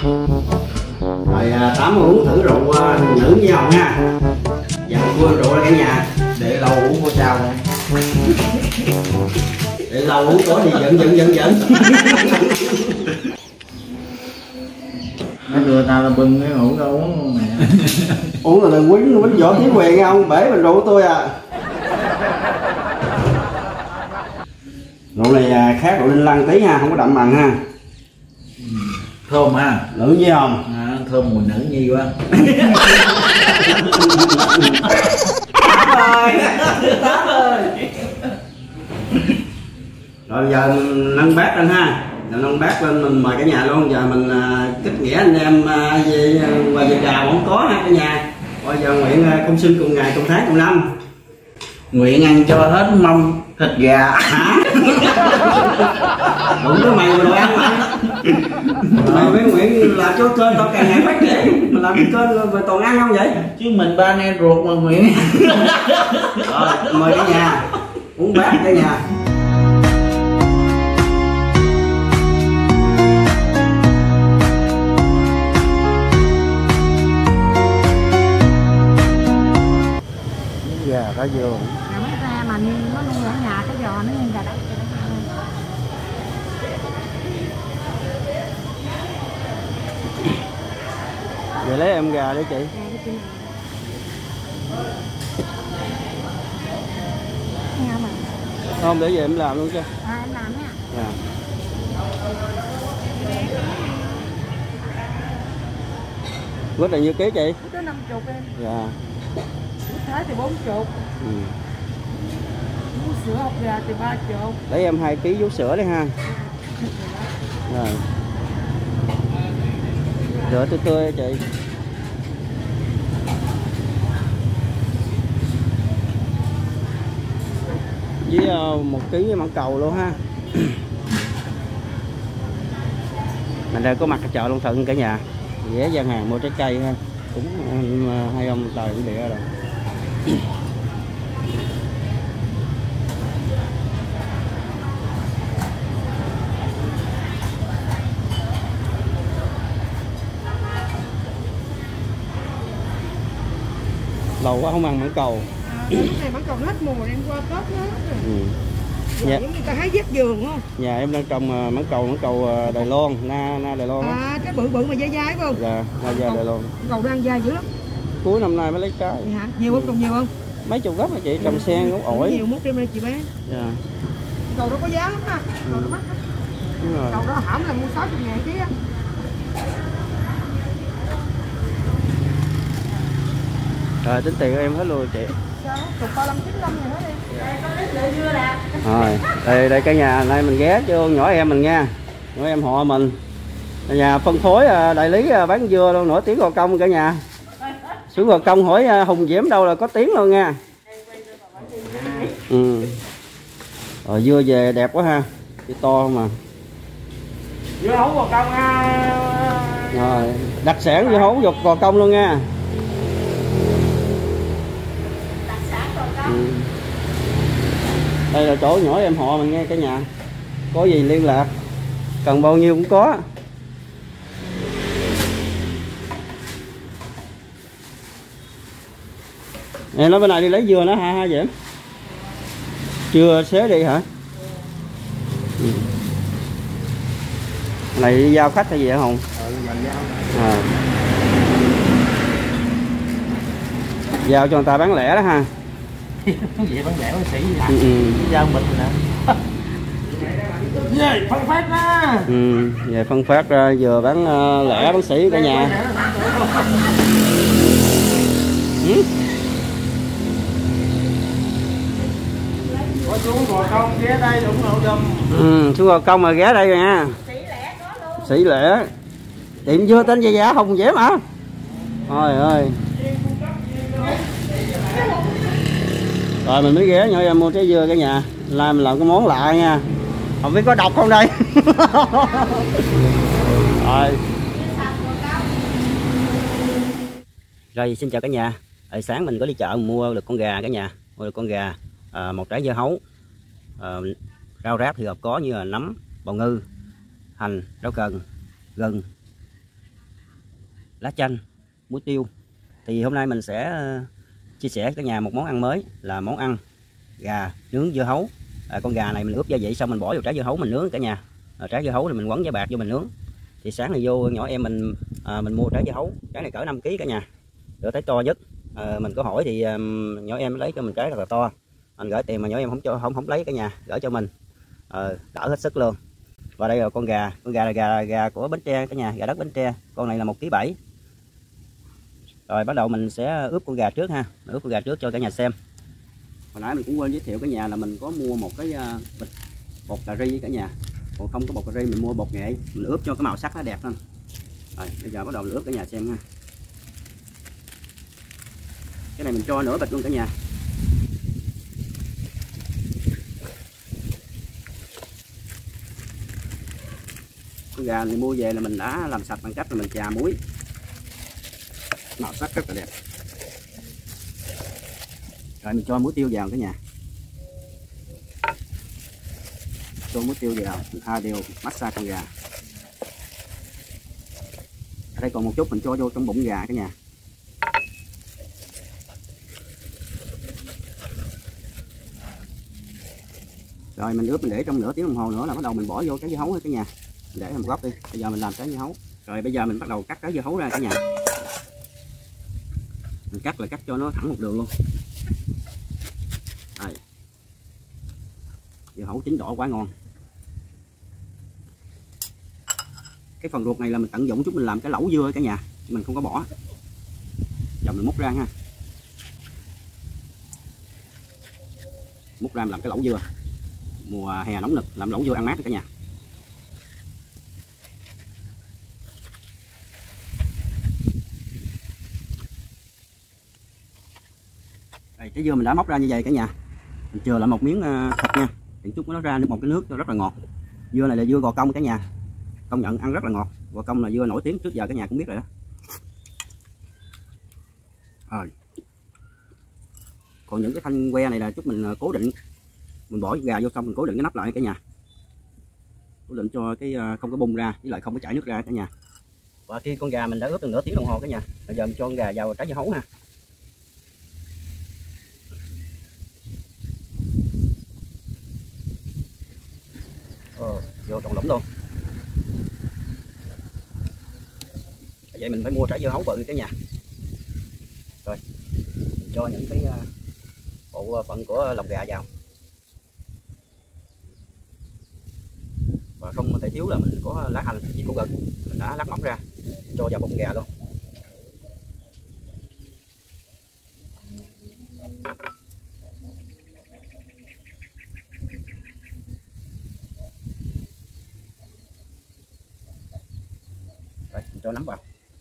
Rồi Tám uống thử rượu nữ với Hồng ha. Dạ quên rượu ra cả nhà. Để lâu uống có sao nè. Để lâu uống có gì giận. Mấy người ta là bưng cái ngủ đâu uống mẹ. Uống là đừng quýnh võ Chí Quyền nghe không? Bể bình rượu của tôi à. Rượu này khác rượu Linh Lăng tí ha, không có đậm mặn ha. Thơm ha. Nữ với Hồng. Thơm mùi nữ nhi quá. Tám ơi. Rồi giờ mình nâng bát lên ha. Rồi nâng bát lên mình mời cả nhà luôn. Giờ mình kết nghĩa anh em về quà về gà không có ha cả nhà. Bây giờ nguyện công sinh cùng ngày cùng tháng cùng năm. Nguyện ăn cho hết mâm thịt gà. Hả? Đúng đó mày mà đồ ăn mày mới nguyện làm cho kênh tao càng ngày phát triển. Mình làm cái kênh mà toàn ăn không vậy? Chứ mình ba anh em ruột mà nguyện. Rồi mời cả nhà uống bát cả nhà. Gà cá vô mấy ra mà nó nuôi ở nhà cái giò nó như gà đất. Vậy lấy em gà để chị. Không để về em làm luôn chứ. Em làm nha. Dạ. Quýt là nhiêu ký chị? Có 50 em. Dạ. Thế thì 40. Vú sữa hộp gà thì 30. Lấy em 2 kg vú sữa đi ha. Rồi. Rửa tươi chị. Với 1 kg mãng cầu luôn ha. Mình đây có mặt ở chợ Long Thuận cả nhà. Ghé gian hàng mua trái cây ha. Cũng hai ông tài cũng địa rồi. Lâu quá không ăn mãng cầu. Cái này mãng cầu hết mùa em qua Tết hết rồi. Dạ. Giống như ta thấy dép giường không? Nhà em đang trồng mãng cầu Đài Loan, na Đài Loan. Cái bự mà dai dai phải không? Dạ, na Đài Loan. Cầu đang dai dữ lắm. Cuối năm nay mới lấy trái. Hả? Nhiều không? Trồng nhiều không? Mấy chục gốc hả chị, trồng sen gốc ổi. Nhiều mốt đem đây chị bán. Dạ. Cầu đó có giá lắm ha. Cầu đó mắc. Đúng rồi. Cầu đó hỏng là mua 60.000 ký á. Rồi tính tiền của em hết luôn chị. Cục 35-95 này hết đi. Rồi, đây cả nhà, nay mình ghé cho nhỏ em mình nha. Nhỏ em họ mình. Nhà phân phối đại lý bán dưa luôn, nổi tiếng Gò Công cả nhà. Xuống Gò Công hỏi Hùng Diễm đâu là có tiếng luôn nha. Rồi dưa về đẹp quá ha. Cái to không mà. Dưa hấu Gò Công ha. Rồi, đặc sản dưa hấu Gò Công luôn nha. Đây là chỗ nhỏ em họ mình nghe cả nhà. Có gì liên lạc, cần bao nhiêu cũng có. Em nói bên này đi lấy dưa nữa ha vậy? Chưa xế đi hả? Này đi giao khách hay gì hả Hùng? Giao cho người ta bán lẻ đó ha. Vậy bán lẻ bác sĩ giao mình nè. Về phân phát ra. Về phân phát ra vừa bán lẻ bác sĩ cả nhà. Có xuống Gò Công ghé đây đúng không? Xuống Gò Công mà ghé đây rồi nha. Sĩ lẻ. Tiệm dưa tên gì vậy Hùng Diễm hả? Trời ơi. Rồi mình mới ghé nhỏ em mua trái dưa cả nhà. Lai mình làm cái món lạ nha. Không biết có độc không đây. Rồi xin chào cả nhà. Sáng mình có đi chợ mua được con gà cả nhà. Mua được con gà, một trái dưa hấu, rau rác thì có như là nấm, bào ngư, hành, rau cần, gừng, lá chanh, muối tiêu. Thì hôm nay mình sẽ chia sẻ cả nhà một món ăn mới là món ăn gà nướng dưa hấu. Con gà này mình ướp gia vị xong mình bỏ vào trái dưa hấu mình nướng cả nhà. Trái dưa hấu thì mình quấn giấy bạc vô mình nướng. Thì sáng này vô nhỏ em mình mua trái dưa hấu, trái này cỡ 5 kg cả nhà, rửa tới to nhất. Mình có hỏi thì nhỏ em lấy cho mình trái rất là to, anh gửi tiền mà nhỏ em không lấy cả nhà, gửi cho mình, đỡ hết sức luôn. Và đây là con gà là gà của Bến Tre cả nhà, gà đất Bến Tre, con này là 1,7 kg. Rồi bắt đầu mình sẽ ướp con gà trước ha, mình ướp con gà trước cho cả nhà xem. Hồi nãy mình cũng quên giới thiệu cả nhà là mình có mua một cái bịch bột cà ri cả nhà, còn không có bột cà ri mình mua bột nghệ, mình ướp cho cái màu sắc nó đẹp hơn. Rồi bây giờ bắt đầu mình ướp cả nhà xem ha. Cái này mình cho nửa bịch luôn cả nhà. Con gà này mua về là mình đã làm sạch bằng cách là mình chà muối, màu sắc rất là đẹp. Rồi mình cho muối tiêu vào cả nhà, cho muối tiêu vào, mình pha đều massage con gà. Ở đây còn một chút mình cho vô trong bụng gà cả nhà. Rồi mình ướp mình để trong nửa tiếng đồng hồ nữa là bắt đầu mình bỏ vô cái dưa hấu cả nhà. Mình để một góc đi. Bây giờ mình làm trái dưa hấu. Rồi bây giờ mình bắt đầu cắt trái dưa hấu ra cả nhà. Mình cắt là cắt cho nó thẳng một đường luôn. Đây. Dưa hấu chín đỏ quá ngon. Cái phần ruột này là mình tận dụng chút mình làm cái lẩu dưa cả nhà, mình không có bỏ. Giờ mình múc ra ha. Múc ra mình làm cái lẩu dưa. Mùa hè nóng nực làm lẩu dưa ăn mát cả nhà. Đây, trái dưa mình đã móc ra như vậy cả nhà. Mình chừa lại một miếng thịt nha, để chút nó ra một cái nước rất là ngọt. Dưa này là dưa Gò Công cả nhà, công nhận ăn rất là ngọt. Gò Công là dưa nổi tiếng trước giờ cả nhà cũng biết rồi đó. Rồi. Còn những cái thanh que này là chút mình cố định, mình bỏ gà vô xong mình cố định cái nắp lại cả nhà, cố định cho cái không có bung ra, với lại không có chảy nước ra cả nhà. Và khi con gà mình đã ướp được nửa tiếng đồng hồ cả nhà, bây giờ mình cho con gà vào trái dưa hấu ha. Vô trộn lũng luôn. Vậy mình phải mua trái dưa hấu bự cả nhà. Rồi mình cho những cái bộ phận của lòng gà vào. Và không thể thiếu là mình có lá hành với củ gừng, mình đã lát mỏng ra cho vào bụng gà luôn. Rồi mình cho nấm vào.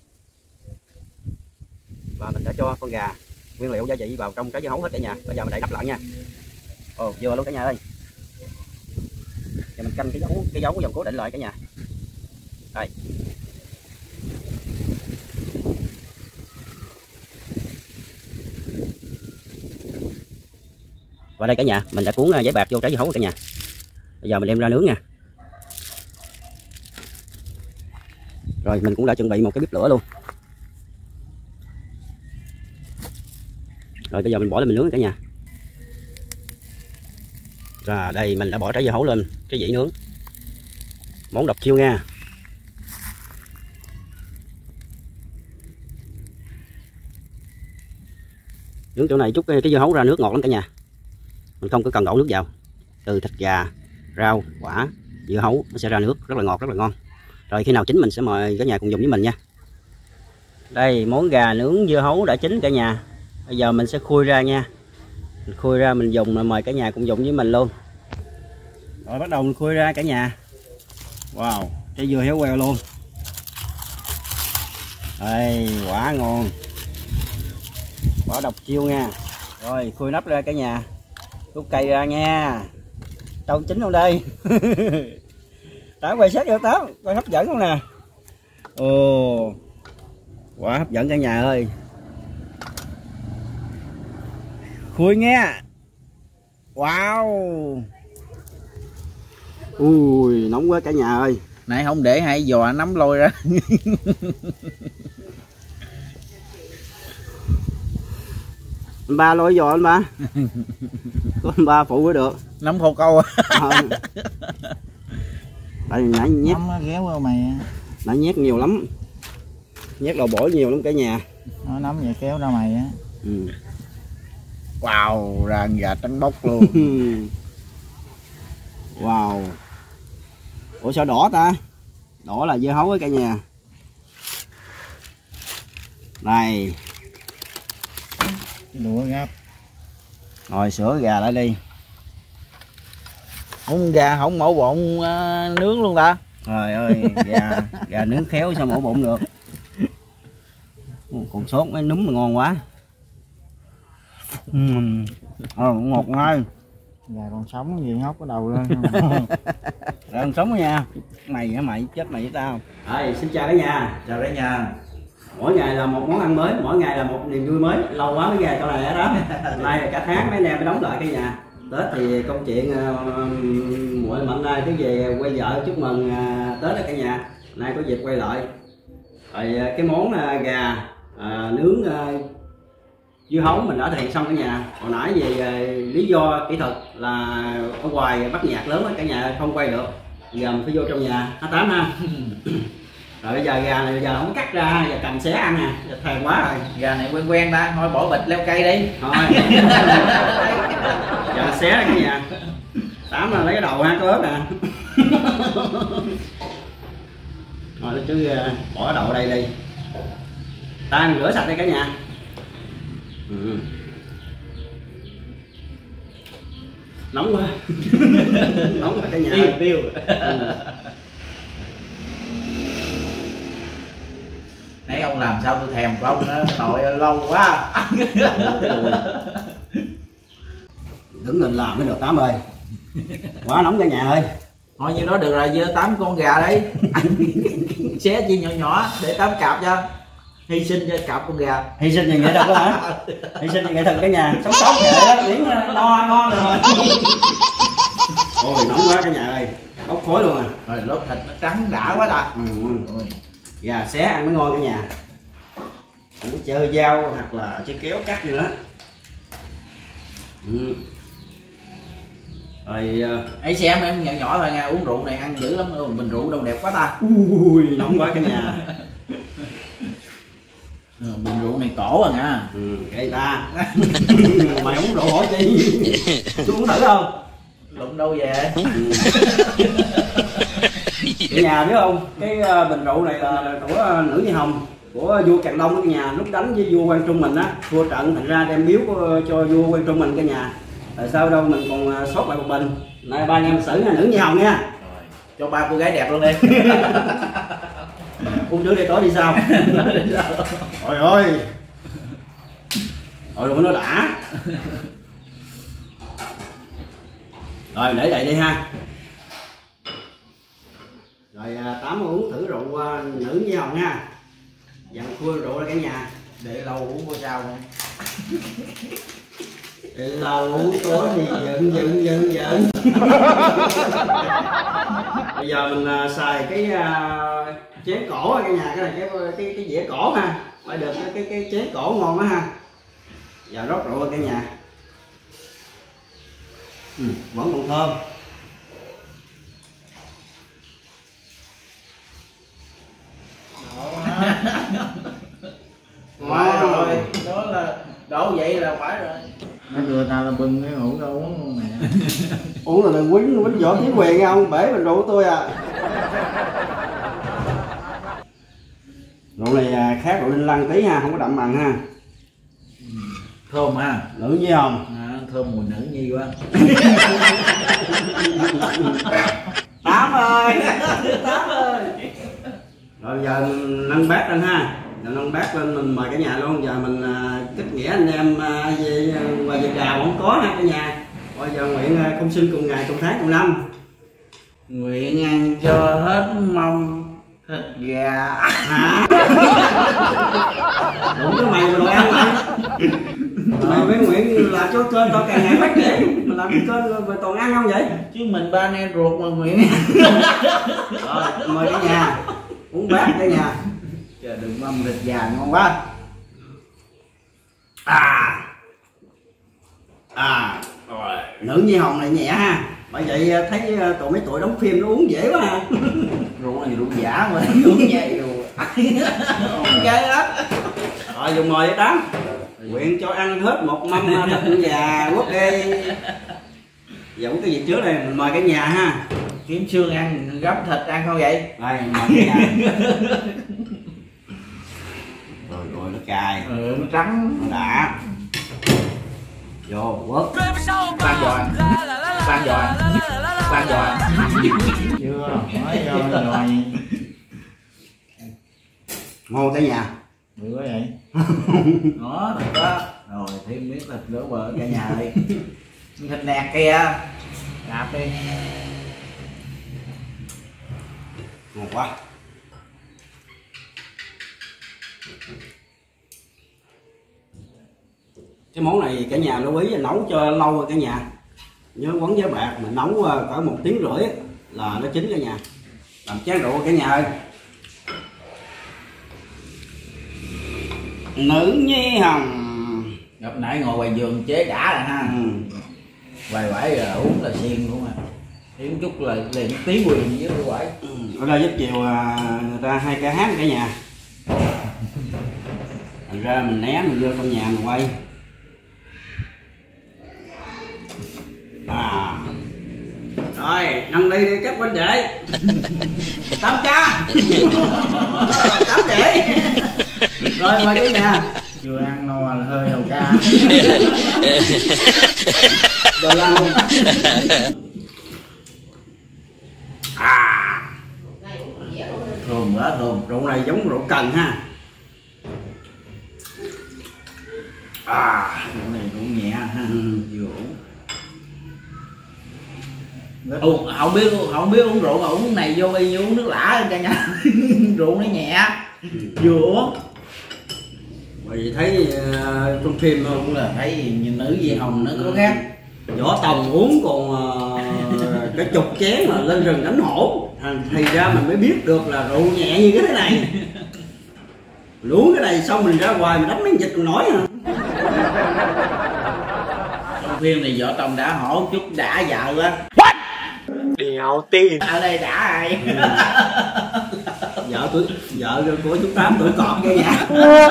Và mình đã cho con gà nguyên liệu gia vị vào trong trái dưa hấu hết cả nhà. Bây giờ mình đậy nắp lại nha. Vừa luôn cả nhà ơi. Giờ mình canh cái dấu dòng cố định lại cả nhà. Đây. Và đây cả nhà, mình đã cuốn giấy bạc vô trái dưa hấu cả nhà. Bây giờ mình đem ra nướng nha. Rồi mình cũng đã chuẩn bị một cái bếp lửa luôn. Rồi bây giờ mình bỏ lên mình nướng cả nhà. Rồi đây mình đã bỏ trái dưa hấu lên cái dĩ nướng. Món độc chiêu nha. Nướng chỗ này chút cái dưa hấu ra nước ngọt lắm cả nhà. Mình không có cần đổ nước vào. Từ thịt gà, rau, quả, dưa hấu nó sẽ ra nước rất là ngọt, rất là ngon. Rồi khi nào chín mình sẽ mời cả nhà cùng dùng với mình nha. Đây món gà nướng dưa hấu đã chín cả nhà. Bây giờ mình sẽ khui ra nha. Mình khui ra mình dùng, mời cả nhà cùng dùng với mình luôn. Rồi bắt đầu mình khui ra cả nhà. Wow, trái dưa héo queo luôn. Đây, quả ngon. Quả độc chiêu nha. Rồi khui nắp ra cả nhà. Rút cây ra nha. Đâu chín không đây. Táo quay sát vô Táo, quay hấp dẫn không nè. Ồ, quả hấp dẫn cả nhà ơi. Khui nghe. Wow. Ui, nóng quá cả nhà ơi. Nãy không để hai giò nắm lôi ra. Anh ba lôi giò anh ba. Có anh ba phụ mới được. Nắm khô câu. Tại vì nãy nhét Nắm nó kéo vào mày. nãy nhét nhiều lắm. Nhét đầu bổi nhiều lắm cả nhà. Nó nắm vậy kéo ra mày á. Ừ. Wow, ra gà trắng bóc luôn. Wow. Ủa sao đỏ ta? Đỏ là dưa hấu với cả nhà. Này. Đũa gắp. Rồi sữa gà lại đi. Không gà không mổ bụng nướng luôn ta. Trời ơi, gà nướng khéo sao mổ bụng được. Còn sốt mấy núm mà ngon quá. Ngọt ngay. Gà còn sống gì hóc cái đầu lên. Gà còn sống nha. Mày hả mày, chết mày với tao. Xin chào cả nhà. Chào cả nhà. Mỗi ngày là một món ăn mới, mỗi ngày là một niềm vui mới. Lâu quá mới về câu này đó. Nay là cả tháng mấy anh em mới đóng lại cả nhà. Tết thì công chuyện muội mạnh nay cứ về quay vợ chúc mừng Tết đó cả nhà. Nay có dịp quay lại. Rồi cái món gà nướng dưa hấu mình đã thực hiện xong cả nhà. Hồi nãy về lý do kỹ thuật là ở ngoài bắt nhạc lớn cả nhà không quay được. Giờ mình phải vô trong nhà H8 ha. Rồi bây giờ gà này bây giờ không cắt ra, giờ cầm xé ăn nè, giờ thèm quá rồi. Gà này quen quen ta, thôi bỏ bịch leo cây đi. Thôi. Giờ xé ra cả nhà. Tám là lấy cái đầu ha, có ớt nè. Rồi nó chứ bỏ cái đầu ở đây đi. Ta rửa sạch đi cả nhà. Nóng quá. Nóng quá cả nhà. Tiêu. Nãy ông làm sao tôi thèm của ông đó, nội lâu quá. Đứng lên làm mới được Tám ơi. Quá nóng cả nhà ơi. Thôi như đó được rồi, dơ 8 con gà đấy. Xé chia nhỏ nhỏ để 8 cặp cho. Hy sinh cho cặp con gà. Hy sinh vì nghệ thuật đó hả? Hy sinh vì nghệ thuật cả nhà. Sống sót vậy đó, miếng no ngon rồi. Ôi nóng quá cả nhà ơi. Bốc khói luôn à. Rồi lớp thịt nó trắng đã quá ta. Gà xé ăn mới ngon cả nhà. Không chơi dao hoặc là chơi kéo cắt gì đó. Rồi ấy xem em nhỏ nhỏ thôi nha, uống rượu này ăn dữ lắm, bình rượu đâu đẹp quá ta. ui nóng quá cả nhà. Bình rượu này cổ à nha. Kệ ta. Mày uống rượu hỏi chi? Tôi uống thử không? Lụm đâu về. Cả nhà biết không? Cái bình rượu này là của Nữ Nhi Hồng, của vua Càn Long cả nhà, lúc đánh với vua Quang Trung mình á, thua trận thành ra đem biếu cho vua Quang Trung mình cả nhà. Tại sao đâu mình còn sót lại một bình. Nay ba anh em xử nha, Nữ Nhi Hồng nha. Rồi, cho ba cô gái đẹp luôn đi. Uống trước đi tối đi sao? Trời ơi. Rồi nó đã. Rồi để đây đi ha. Rồi Tám uống thử rượu Nữ Nhi Hồng nha. Dặn khui rượu ra cả nhà. Để lâu uống có sao không? Để lâu uống tối thì giận. Bây giờ mình xài cái chén cổ cả nhà, cái này cái dĩa cổ ha. Phải được cái chén cổ ngon đó ha. Giờ rót rượu cả nhà. Vẫn còn thơm. Wow. Rồi, đó là đổ vậy là phải rồi. Nó đưa tao là bưng cái hũ ra uống luôn mẹ. Uống là đừng quýnh võ chính quyền nha ông, bể bình rượu của tôi à. Rượu này khác rượu Đinh Lăng tí ha, không có đậm mặn ha. Thơm ha. Nữ Nhi Hồng. Thơm mùi nữ nhi quá. Tám ơi. Tám ơi. Rồi giờ mình nâng bát lên ha. Giờ nâng bát lên mình mời cả nhà luôn. Giờ mình kết nghĩa anh em về ngoài Việt Đào không có ha cả nhà. Bây giờ nguyện không sinh cùng ngày cùng tháng cùng năm. Nguyện ăn cho hết mông thịt gà. Hả? Đúng cái mày mà đồ ăn mày. Mày mới nguyện là làm cho kênh tao càng ngày phát triển, mình làm cái kênh rồi toàn ăn không vậy? Chứ mình ba anh em ruột mà miệng. Rồi mời cả nhà uống bát cả nhà. Trời, đừng mâm thịt gà ngon quá. Rồi nữ nhi hồng này nhẹ ha, bởi vậy thấy tụi mấy tụi đóng phim nó uống dễ quá ha. Rượu này rượu giả mà uống vậy rồi không ghê hết. Rồi dùng mời Tám quyện cho ăn hết một mâm thịt gà quốc đi. Giờ uống cái gì trước đây mình mời cả nhà ha. Kiếm xương ăn, gấp thịt ăn không vậy? Đây mời cả nhà. Rồi nó cài, Nó trắng. nó đã. Vô quất. Ban giòn. Ban giòn. Ban giòn. Chưa, mới rồi. Ngon cả nhà. Bự quá vậy. Đó, thịt đó. Rồi thêm miếng thịt nữa bờ cả nhà đi. Thịt nạc kia. Đạp đi. Ngon quá. Cái món này cả nhà lưu ý là nấu cho lâu rồi cả nhà. Nhớ quấn với bạc mình nấu cỡ 1 tiếng rưỡi là nó chín cả nhà. Làm chén rượu cả nhà ơi. Nữ nhi hồng. Gặp nãy ngồi ngoài giường chế đã rồi ha. Vài quải rồi uống là xiên luôn à. Uống chút là liền tí quyền với cái quải. Ở đây giúp chiều người ta hay ca hát cả nhà. Thành ra mình né mình vô trong nhà mình quay. Rồi nâng ly đi các huynh đệ. Tám cha. Tám đệ. Rồi mời cái nhà. Chưa ăn no là hơi đầu ca. Rồi làm luôn. Thơm quá thơm. Rượu này giống rượu cần ha. Rượu này rượu nhẹ ha. Vừa uống. Không biết uống rượu mà uống cái này vô y như uống nước lã cả nhà. Rượu nó nhẹ. Vừa uống. Bởi vì thấy trong phim Cũng là thấy như nữ Di Hồng nó có khác. Võ Tòng uống còn cái chục chén mà lên rừng đánh hổ. Thì ra mình mới biết được là rượu nhẹ như cái thế này. Mình uống cái này xong mình ra ngoài mình đánh miếng vịt còn nổi hả? Trong phim này Võ Tòng đã hổ chút đã vợ quá. Đèo tiền. Ở đây đã ai? Vợ của chú Tám tuổi cọp cái nhà.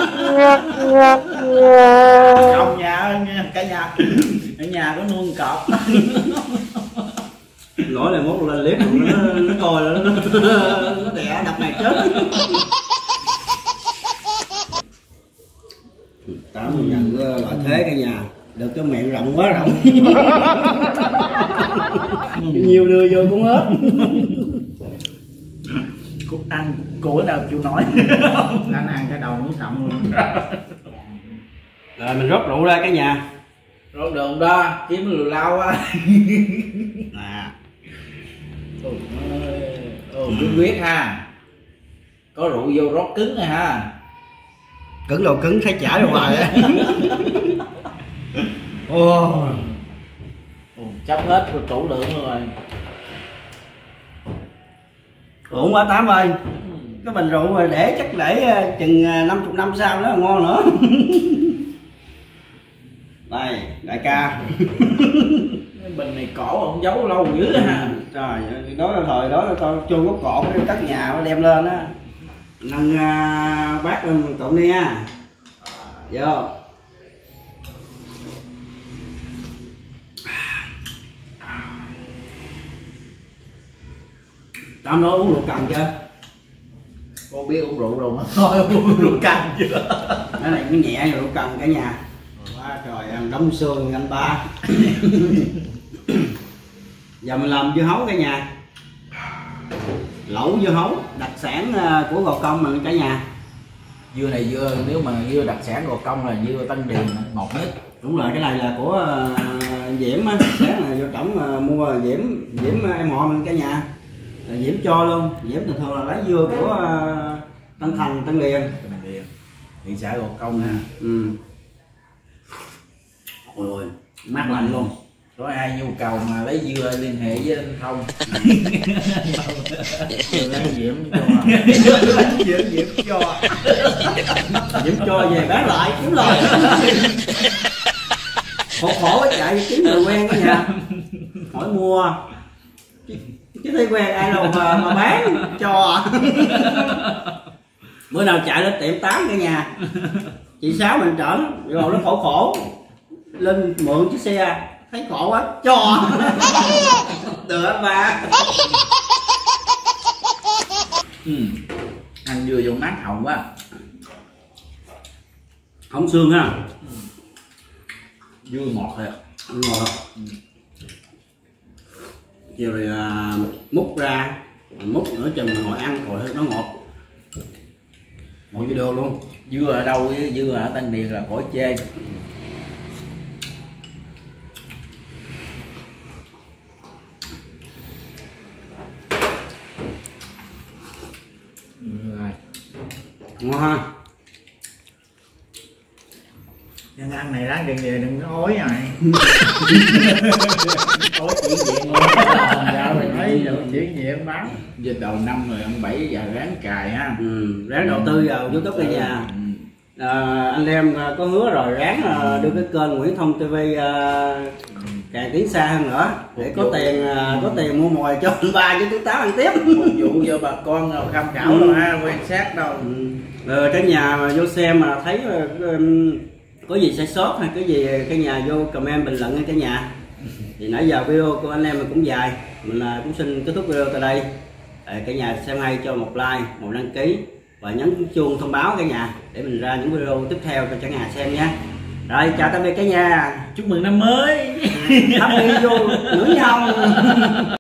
Trong nhà cả nhà. Ở nhà có nuôi cọp. Nổi này mốt lên clip nó coi là nó đẻ đập này chết. Tám nhận lợi thế cả nhà. Được cái miệng rộng quá rộng. Nhiều đưa vô cũng hết. Cút ăn của nào chịu nói. Anh ăn cái đầu muốn trọng luôn. Rồi mình rót rượu ra cả nhà. Rót đường đó kiếm lùi lao á. Cứng quyết ha. Có rượu vô rót cứng rồi ha. Cứng đâu cứng thấy chảy ra ngoài á. Chấp hết rồi tủ lượng luôn rồi. Ổn quá Tám ơi. Cái bình rượu rồi để chắc để chừng 50 năm sau nó ngon nữa. Đây đại ca. Cái bình này cổ ông giấu lâu dữ ha. Trời đó là thời đó là tao chôn gốc cột cái cất nhà nó đem lên á. Nâng bát lên cậu đi nha. Vô. Tám nói uống rượu cần chưa? Cô biết uống rượu rồi mà thôi uống rượu canh chưa? Cái này nó nhẹ rượu cần cả nhà. Quá trời ăn đóng xương anh ba. Giờ mình làm dưa hấu cả nhà. Lẩu dưa hấu đặc sản của Gò Công mình cả nhà. Dưa này dưa nếu mà dưa đặc sản Gò Công là dưa Tân Điền ngọt nhất. Đúng rồi, cái này là của Diễm á, sáng là vô trỏng mua Diễm em họ mình cả nhà. Là Diễm cho luôn, Diễm thường thường là lấy dưa của Tân Thành, Tân Điền. Thị xã Gò Công nè. Ôi ôi. mát lạnh luôn. Có ai nhu cầu mà lấy dưa liên hệ với anh Thông. lấy Diễm cho Diễm cho Diễm cho về bán lại kiếm lời. Khổ chạy kiếm người quen cả nhà, hỏi mua chứ thấy quen ai đâu mà bán cho. Bữa nào chạy lên tiệm 8 cả nhà, chị Sáu mình chở rồi nó khổ lên mượn chiếc xe, thấy khổ quá cho. Được ba. Ăn dưa vô mát hồng quá, Không xương ha, dưa ngọt thiệt. ngọt. Chiều rồi múc ra, múc nữa chừng ngồi ăn rồi nó ngọt. Một video luôn. Dưa ở đâu với dưa ở Tân Điền là khỏi chê. Ngon ha. Nhân ăn này ráng đừng về đừng có ối này. Ối chuyển diện luôn. Dạ mình thấy giờ chuyển diện bán. Giờ đầu năm rồi ông Bảy giờ ráng cài ha. Ráng đầu tư vào YouTube cả nhà. Anh em có hứa rồi ráng đưa cái kênh Nguyễn Thông TV càng tiến xa hơn nữa để có tiền mua mồi cho anh Ba với thứ Tám ăn tiếp. Phục vụ cho bà con nào tham khảo đâu ha, quan sát đâu. Cái nhà mà vô xem mà thấy có gì sai sót hay cái gì cái nhà vô comment bình luận cả nhà. Thì nãy giờ video của anh em mình cũng dài, mình cũng xin kết thúc video tại đây. Cả nhà xem hay cho một like, một đăng ký và nhấn chuông thông báo cả nhà để mình ra những video tiếp theo cho cả nhà xem nhé. Rồi chào tạm biệt cả nhà, Chúc mừng năm mới. happy vô nửa nhau.